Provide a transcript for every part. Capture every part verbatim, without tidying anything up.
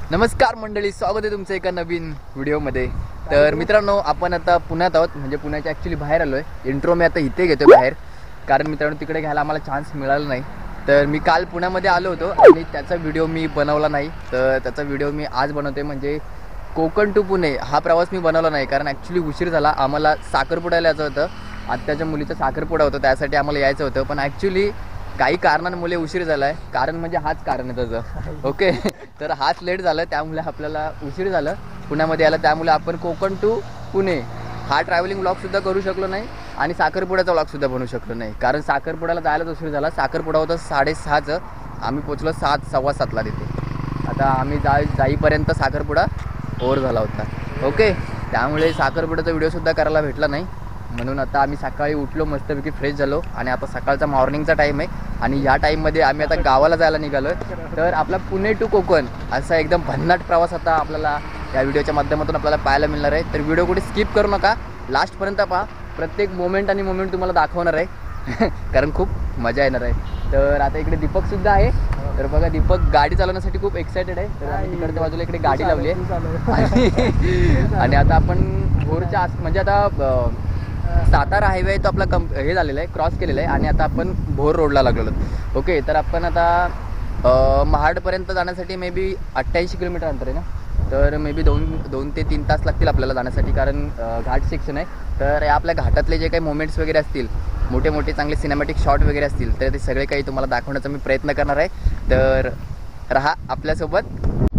नमस्कार मंडळी, स्वागत आहे तुमचं एका नवीन व्हिडिओमध्ये. तर मित्रांनो, आपण आता पुण्यात आहोत, म्हणजे पुण्याच्या ॲक्च्युली बाहेर आलो आहे. इंट्रो मी आता इथे घेतो बाहेर, कारण मित्रांनो तिकडे घ्यायला आम्हाला चान्स मिळाला नाही. तर मी काल पुण्यामध्ये आलो होतो आणि त्याचा व्हिडिओ मी बनवला नाही. तर त्याचा व्हिडिओ मी आज बनवते, म्हणजे कोकण टू पुणे हा प्रवास मी बनवला नाही, कारण ॲक्च्युली उशीर झाला. आम्हाला साखरपुड्याला यायचं होतं, आत्याच्या मुलीचा साखरपुडा होता, त्यासाठी आम्हाला यायचं होतं. पण ॲक्च्युली काही कारणांमुळे उशीर झाला आहे. कारण म्हणजे हाच कारण आहे त्याचं, ओके. तर हाच लेट झालं, त्यामुळे आपल्याला उशीर झालं पुण्यामध्ये यायला. त्यामुळे आपण कोकण टू पुणे हा ट्रॅव्हलिंग ब्लॉगसुद्धा करू शकलो नाही आणि साखरपुड्याचा ब्लॉगसुद्धा बनवू शकलो नाही, कारण साखरपुड्याला जायलाच उशीर झाला. साखरपुडा होता साडेसहाचं, आम्ही पोचलो सात सव्वा सातला तिथे. आता आम्ही जा जाईपर्यंत साखरपुडा ओव्हर झाला होता, ओके. त्यामुळे साखरपुड्याचा व्हिडिओसुद्धा करायला भेटला नाही. म्हणून आता आम्ही सकाळी उठलो, मस्तपैकी फ्रेश झालो आणि आता सकाळचा मॉर्निंगचा टाईम आहे आणि ह्या टाईममध्ये आम्ही आता गावाला जायला निघालो आहे. तर आपला पुणे टू कोकण असा एकदम भन्नाट प्रवास आता आपल्याला या व्हिडिओच्या माध्यमातून आपल्याला पाहायला मिळणार आहे. तर व्हिडिओ कुठे स्किप करू नका, लास्टपर्यंत पहा. प्रत्येक मोमेंट आणि मोमेंट तुम्हाला दाखवणार आहे कारण खूप मजा येणार आहे. तर आता इकडे दीपकसुद्धा आहे. तर बघा, दीपक गाडी चालवण्यासाठी खूप एक्सायटेड आहे. तर आम्ही तिकडच्या बाजूला इकडे गाडी लावली आहे आणि आता आपण भोरच्या आस म्हणजे आता सातारा हायवे आहे तो आपला कम हे झालेला आहे, क्रॉस केलेला आहे आणि आता आपण भोर रोडला लागलेलो, ओके. तर आपण आता महाडपर्यंत जाण्यासाठी मे बी अठ्ठ्याऐंशी किलोमीटर अंतर आहे ना, तर मे बी दोन दोन ते तीन तास लागतील आपल्याला जाण्यासाठी, कारण घाट सेक्शन आहे. तर या आपल्या घाटातले जे काही मोमेंट्स वगैरे असतील, मोठे मोठे चांगले सिनेमॅटिक शॉट वगैरे असतील, तर ते सगळे काही तुम्हाला दाखवण्याचा मी प्रयत्न करणार आहे. तर राहा आपल्यासोबत.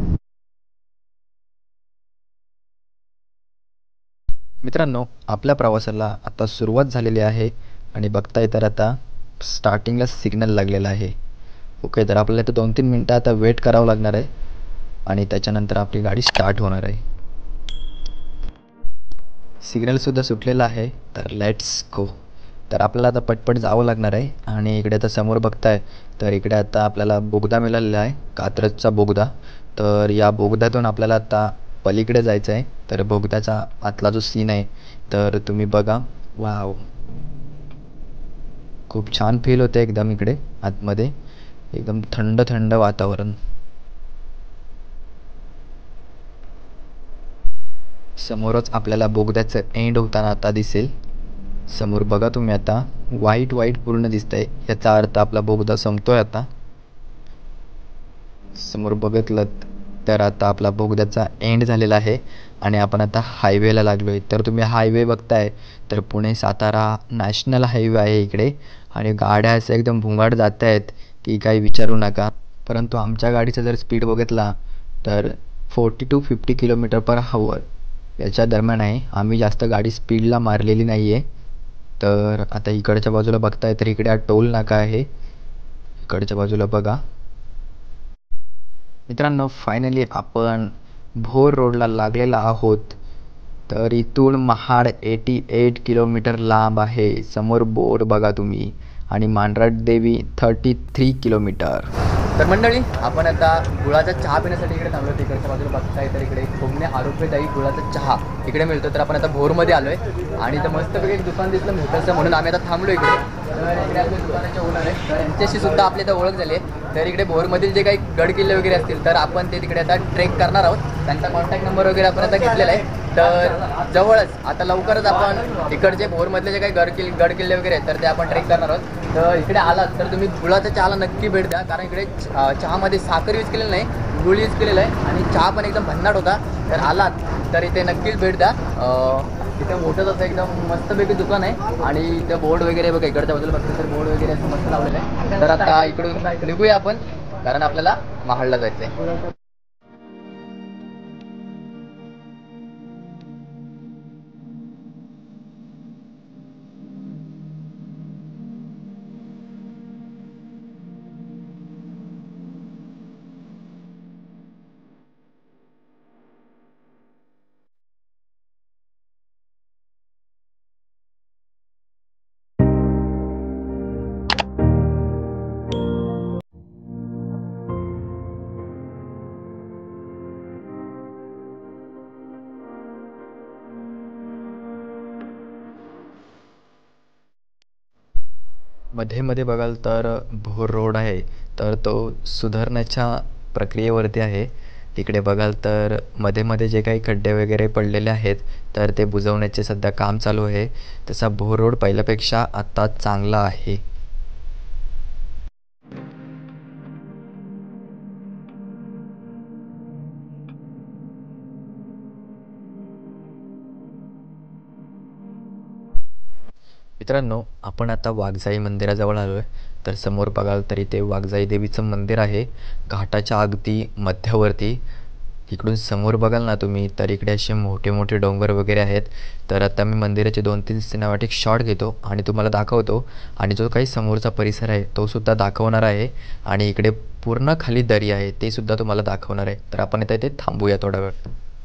मित्रांनो, आपल्या प्रवासाला आता सुरुवात झालेली आहे आणि बघताय तर आता स्टार्टिंगला सिग्नल लागलेला आहे, ओके. तर आपल्याला इथं दोन तीन मिनटं आता वेट करावं लागणार आहे आणि त्याच्यानंतर आपली गाडी स्टार्ट होणार आहे. सिग्नलसुद्धा सुटलेला आहे, तर लेट्स गो. तर आपल्याला आता पटपट जावं लागणार आहे आणि इकडे आता समोर बघताय तर इकडे आता आपल्याला बोगदा मिळालेला आहे, कात्रजचा बोगदा. तर या बोगद्यातून आपल्याला आता पलीकडे जायचं आहे. तर बोगद्याचा आतला जो सीन आहे तर तुम्ही बघा. वाव, खूप छान फील होते एकदम इकडे आतमध्ये, एकदम थंड थंड वातावरण. समोरच आपल्याला बोगद्याचं एंड होताना आता दिसेल. समोर बघा तुम्ही, आता व्हाईट व्हाईट पूर्ण दिसतंय, याचा अर्थ आपला बोगदा संपतोय आता. समोर बघितलं तर आता आपला बोगद्याचा एंड झालेला आहे आणि आपण आता हायवेला लागलो आहे. तर तुम्ही हायवे बघताय तर पुणे सातारा नॅशनल हायवे आहे इकडे आणि गाड्या असं एकदम भुंगाट जात आहेत की काही विचारू नका. परंतु आमच्या गाडीचा जर स्पीड बघितला तर forty two fifty kilometre per hour याच्या दरम्यान आहे. आम्ही जास्त गाडी स्पीडला मारलेली नाही आहे. तर आता इकडच्या बाजूला बघताय तर इकडे हा टोल नाका आहे, इकडच्या बाजूला बघा. मित्रांनो, फायनली आपण भोर रोडला लागलेला आहोत. तर इथून महाड एटी एट किलोमीटर लांब आहे. समोर बोर्ड बघा तुम्ही, आणि मांडरट देवी थर्टी थ्री किलोमीटर. तर मंडळी, आपण आता गुळाचा चहा पिण्यासाठी इकडे थांबलो. तिकडच्या बाजूला बघताय तर इकडे कोकणे आरोग्यदायी गुळाचा चहा इकडे मिळतो. तर आपण आता भोरमध्ये आलो आहे आणि इथं मस्तपैकी एक दुकान दिसलं मोठंसं, म्हणून आम्ही आता थांबलो इकडे. तर इकडे आपल्या दुकानाच्या ओनर आहे, तर यांच्याशी सुद्धा आपली आता ओळख झाली आहे. तर इकडे भोरमधील जे काही गड किल्ले वगैरे असतील तर आपण ते तिकडे आता ट्रेक करणार आहोत. त्यांचा कॉन्टॅक्ट नंबर वगैरे आपण आता घेतलेला आहे. तर जवळच आता लवकरच आपण इकडचे भोरमधले जे काही गड किल्ले गड किल्ले वगैरे आहेत तर ते आपण ट्रेक करणार आहोत. तर इकडे आलात तर तुम्ही गुळाच्या चहाला नक्की भेट द्या, कारण इकडे चहामध्ये साखर यूज केलेलं नाही, गुळ यूज केलेलं आहे आणि चहा पण एकदम भन्नाट होता. तर आलात तर इथे नक्कीच भेट द्या. इथे मोठंच असं एकदम मस्तपैकी दुकान आहे आणि इथे बोर्ड वगैरे बघा, इकडच्या बाजूला बघतो तर बोर्ड वगैरे असं मस्त लावलेलं आहे. तर आता इकडून निघूया आपण, कारण आपल्याला महाडला जायचं आहे. मध्ये मध्ये बघाल तर भोर रोड आहे तर तो सुधारण्याच्या प्रक्रियेवरती आहे. तिकडे बघाल तर मध्ये मध्ये जे काही खड्डे वगैरे पडलेले आहेत तर ते बुजवण्याचे सध्या काम चालू आहे. तसा भोर रोड पहिल्यापेक्षा आता चांगला आहे. मित्रांनो, आपण आता वाघजाई मंदिराजवळ आलो आहे. तर समोर बघाल तर इथे वाघजाई देवीचं मंदिर आहे, घाटाच्या अगदी मध्यावरती. इकडून समोर बघाल ना तुम्ही तर इकडे असे मोठे मोठे डोंगर वगैरे आहेत. तर आता मी मंदिराचे दोन तीन सिनेमॅटिक शॉट घेतो आणि तुम्हाला दाखवतो. आणि जो काही समोरचा परिसर आहे तो सुद्धा दाखवणार आहे. आणि इकडे पूर्ण खाली दरी आहे ते सुद्धा तुम्हाला दाखवणार आहे. तर आपण आता इथे थांबूया थोडा वेळ.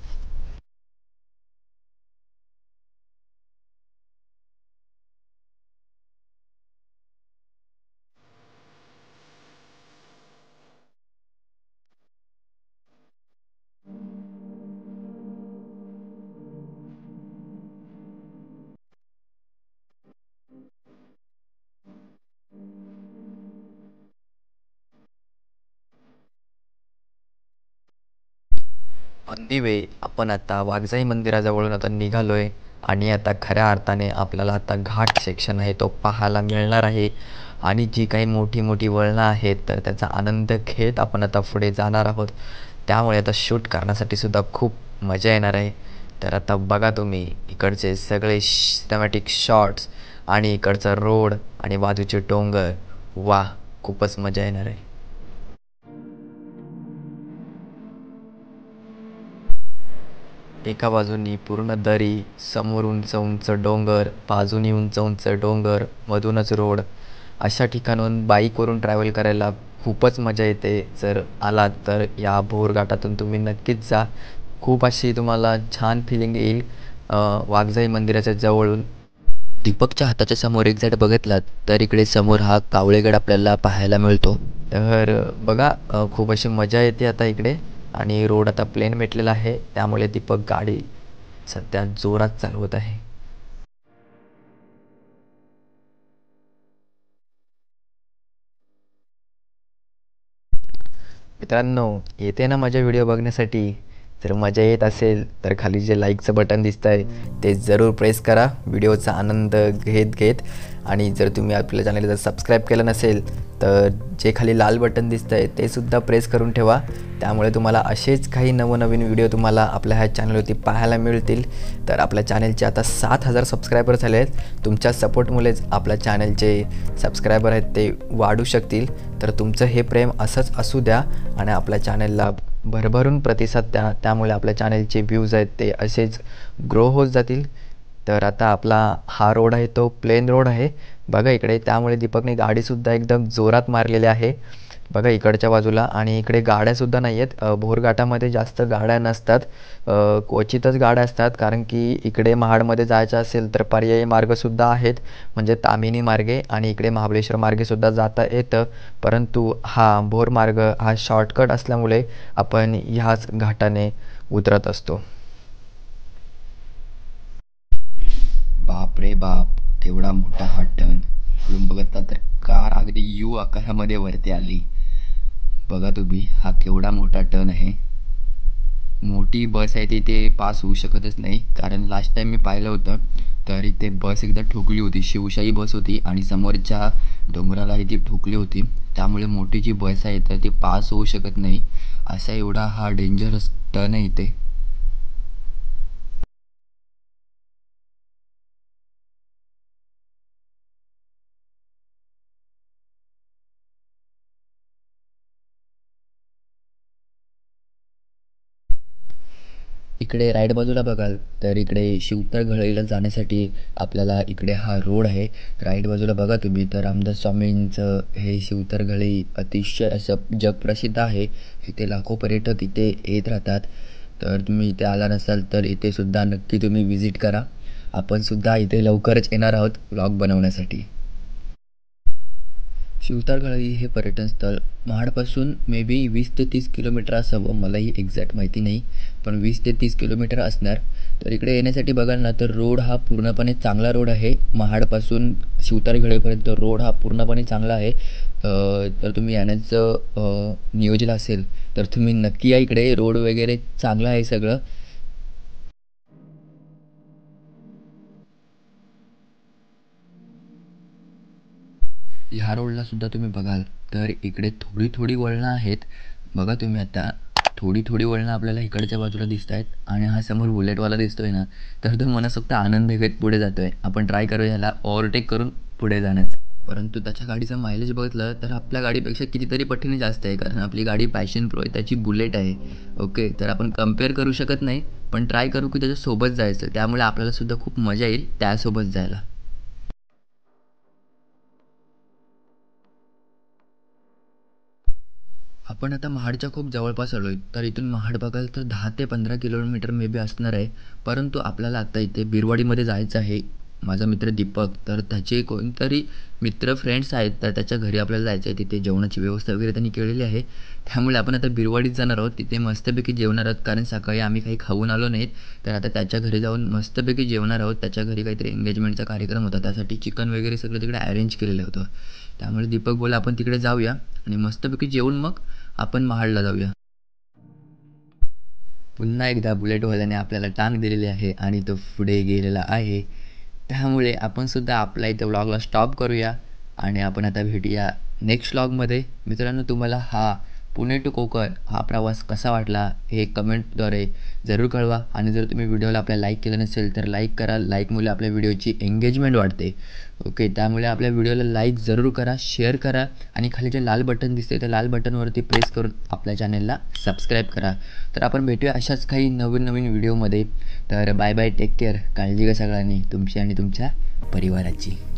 ऑन दी वे आपण आता वाघजाई मंदिराजवळून आता निघालो आहे. आणि आता खऱ्या अर्थाने आपल्याला आता घाट सेक्शन आहे तो पाहायला मिळणार आहे. आणि जी काही मोठी मोठी वळणं आहेत तर त्याचा आनंद घेत आपण आता पुढे जाणार आहोत. त्यामुळे आता शूट करण्यासाठी सुद्धा खूप मजा येणार आहे. तर आता बघा तुम्ही इकडचे सगळे सिनेमॅटिक शॉट्स आणि इकडचा रोड आणि बाजूचे डोंगर. वा, खूपच मजा येणार आहे. एका बाजूनी पूर्ण दरी, समोर उंच उंच डोंगर, बाजूनी उंच उंच डोंगर, मधूनच रोड. अशा ठिकाणाहून बाईकवरून ट्रॅव्हल करायला खूपच मजा येते. जर आलात तर या भोर घाटातून तुम्ही नक्कीच जा. खूप अशी तुम्हाला छान फिलिंग येईल वाघजाई मंदिराच्या जवळून. दीपकच्या हाताच्या समोर एक्झॅक्ट बघितलात तर इकडे समोर हा कावळेगड आपल्याला पाहायला मिळतो. तर बघा, अ, खूप अशी मजा येते आता इकडे. आणि रोड आता प्लेन भेटलेला आहे त्यामुळे दीपक गाडी सध्या जोरात चालवत आहे. मित्रांनो, येते ना माझ्या व्हिडिओ बघण्यासाठी? जर मजा येत असेल तर खाली जे लाईकचं बटन दिसतं आहे ते जरूर प्रेस करा व्हिडिओचा आनंद घेत घेत. आणि जर तुम्ही आपल्या चॅनलला जर सबस्क्राईब केलं नसेल तर जे खाली लाल बटन दिसतं आहे ते सुद्धा प्रेस करून ठेवा. त्यामुळे तुम्हाला असेच काही नवनवीन व्हिडिओ तुम्हाला आपल्या ह्या चॅनलवरती पाहायला मिळतील. तर आपल्या चॅनलचे आता सात हजार सबस्क्रायबर झाले आहेत. तुमच्या सपोर्टमुळेच आपल्या चॅनलचे सबस्क्रायबर आहेत ते वाढू शकतील. तर तुमचं हे प्रेम असंच असू द्या आणि आपल्या चॅनलला भरभरून प्रतिसाद द्या. त्यामुळे आपल्या चॅनलचे व्ह्यूज आहेत ते असेच ग्रो होत जातील. तर आता आपला हा रोड आहे तो प्लेन रोड आहे बघा इकडे. त्यामुळे दीपकने गाडीसुद्धा एकदम जोरात मारलेली आहे बघा इकडच्या बाजूला. आणि इकडे गाड्यासुद्धा नाही आहेत. भोरघाटामध्ये जास्त गाड्या नसतात, क्वचितच गाड्या असतात. कारण की इकडे महाडमध्ये जायचं असेल तर पर्यायी मार्गसुद्धा आहेत, म्हणजे तामिनी मार्गे आणि इकडे महाबळेश्वर मार्गेसुद्धा जाता येतं. परंतु हा भोर मार्ग हा शॉर्टकट असल्यामुळे आपण ह्याच घाटाने उतरत असतो. बाप रे बाप, केवढा मोठा हा टर्न! इकडून बघता तर कार अगदी यू आकारामध्ये वरती आली. बघा तुम्ही, हा केवढा मोठा टर्न आहे. मोठी बस आहे तिथे पास होऊ शकतच नाही. कारण लास्ट टाइम मी पाहिलं होतं तर इथे बस एकदा ठोकली होती. शिवशाही बस होती आणि समोरच्या डोंगरालाही ती ठोकली होती. त्यामुळे मोठी जी बस आहे तर ती पास होऊ शकत नाही. असा एवढा हा डेंजरस टर्न आहे इथे. इकडे राईट बाजूला बघाल तर इकडे शिवतर घळईला जाण्यासाठी आपल्याला इकडे हा रोड आहे. राईट बाजूला बघा तुम्ही तर रामदास स्वामींचं हे शिवतर घळई अतिशय असं जगप्रसिद्ध आहे. इथे लाखो पर्यटक इथे येत राहतात. तर तुम्ही इथे आला नसाल तर इथे सुद्धा नक्की तुम्ही विजिट करा. आपण सुद्धा इथे लवकरच येणार आहोत व्लॉग बनवण्यासाठी. शिवतारगळी हे पर्यटन स्थळ महाडपासून मे बी वीस ते तीस किलोमीटर असावं, मलाही एक्झॅक्ट माहिती नाही, पण वीस ते तीस किलोमीटर असणार. तर इकडे येण्यासाठी बघाल ना तर रोड हा पूर्णपणे चांगला रोड आहे. महाडपासून शिवतारगळीपर्यंत रोड हा पूर्णपणे चांगला आहे. तर तुम्ही येण्याचं नियोजन असेल तर तुम्ही नक्की या इकडे. रोड वगैरे चांगलं आहे सगळं. ह्या रोडला सुद्धा तुम्ही बघाल तर इकडे थोडी थोडी वळणं आहेत. बघा तुम्ही आता थोडी थोडी वळणं आपल्याला इकडच्या बाजूला दिसत आहेत आणि हा समोर बुलेटवाला दिसतोय ना, तर तो मनसोक्त आनंद घेत पुढे जातोय. आपण ट्राय करूया ह्याला ओव्हरटेक करून पुढे जाण्याचं. परंतु त्याच्या गाडीचं मायलेज बघितलं तर आपल्या गाडीपेक्षा कितीतरी पटीने जास्त आहे, कारण आपली गाडी पॅशन प्रो आहे, त्याची बुलेट आहे. ओके, तर आपण कम्पेअर करू शकत नाही, पण ट्राय करू की त्याच्यासोबत जायचं. त्यामुळे आपल्याला सुद्धा खूप मजा येईल त्यासोबत जायला. आपण आता महाडच्या खूप जवळपास आलो आहे. तर इथून महाड बघाल तर दहा ते पंधरा किलोमीटर मे बी असणार आहे. परंतु आपल्याला आत्ता इथे बिरवाडीमध्ये जायचं आहे. माझा मित्र दीपक, तर त्याचे कोणतरी मित्र फ्रेंड्स आहेत, तर त्याच्या घरी आपल्याला जायचं आहे. तिथे जेवणाची व्यवस्था वगैरे त्यांनी केलेली आहे. त्यामुळे आपण आता बिरवाडीत जाणार आहोत. तिथे मस्तपैकी जेवणार आहोत, कारण सकाळी आम्ही काही खाऊन आलो नाहीत. तर आता त्याच्या घरी जाऊन मस्तपैकी जेवणार आहोत. त्याच्या घरी काहीतरी एंगेजमेंटचा कार्यक्रम होता, त्यासाठी चिकन वगैरे सगळं तिकडे अरेंज केलेलं होतं. त्यामुळे दीपक बोलला आपण तिकडे जाऊया आणि मस्तपैकी जेवून मग आपण महाडला जाऊया. पुन्हा एकदा बुलेटवाल्याने आपल्याला टांग दिलेली आहे आणि तो पुढे गेलेला आहे. त्यामुळे आपण सुद्धा आपला इथं व्लॉगला स्टॉप करूया आणि आपण आता भेटूया नेक्स्ट व्लॉगमध्ये. मित्रांनो, तुम्हाला हा पुणे टू कोकण हा प्रवास कसा वाटला हे कमेंटद्वारे जरूर कळवा. आणि जर तुम्ही व्हिडिओला आपल्या लाईक केलं नसेल तर लाईक करा. लाईकमुळे आपल्या व्हिडिओची एंगेजमेंट वाढते. ओके, त्यामुळे आपल्या व्हिडिओला लाईक जरूर करा, शेअर करा आणि खाली जे लाल बटन दिसते त्या लाल बटनवरती प्रेस करून आपल्या चॅनलला सबस्क्राईब करा. तर आपण भेटूया अशाच काही नवीन नवीन व्हिडिओमध्ये. तर बाय बाय, टेक केअर. काळजी घ्या सगळ्यांनी, तुमची आणि तुमच्या परिवाराची.